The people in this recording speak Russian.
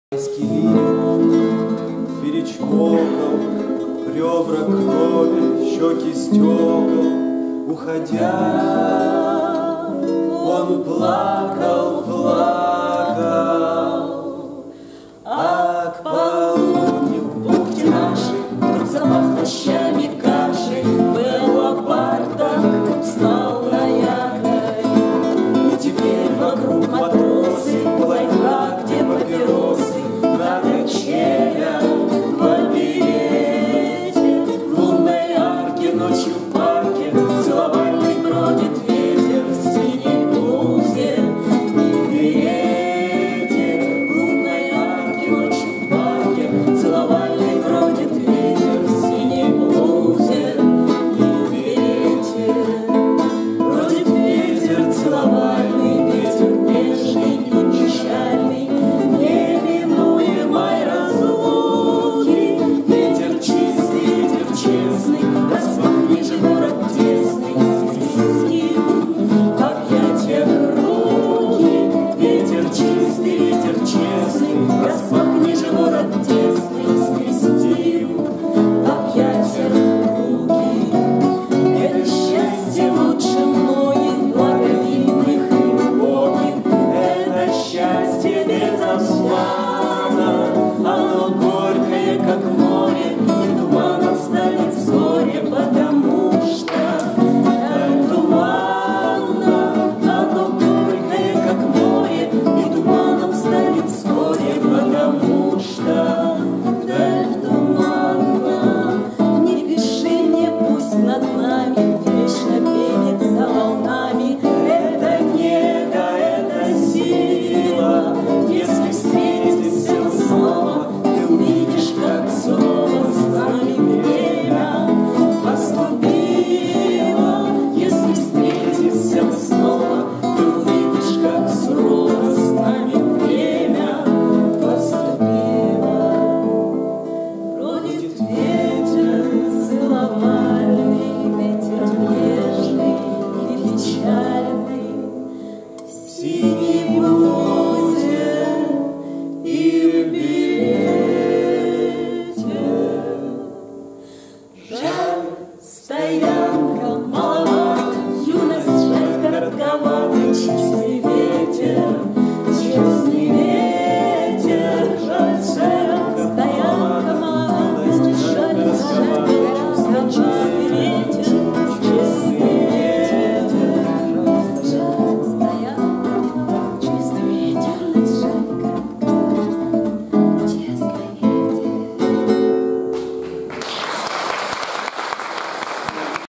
Майский лист перечмокал, ребра крови, щеки стекол. Уходя, он плакал, а к полудню в бухте нашей вдруг запах нощами кашей. Было бардак, встал на якорь, и теперь вокруг матросы, лайка, где папиросы, на качелях, в лабиринте лунной арки, ночью в парке целовальный бродит ветер в синей блузе и берете. В лунной арке, ночью в парке целовальный бродит ветер в синей блузе и берете. Бродит ветер целовальный, ветер нежный и печальный, неминуемой разлуки. Ветер честный, распахни же город тесный, стиски в объятиях руки. Ветер честный, распахни же город тесный, скрести в объятиях руки. Это счастье лучше многих благовидных и убогих, это счастье безоплатно. Оно горькое, как море, и туманом станет вскоре, потому что так туманно. Оно горькое, как море, и туманом станет вскоре, потому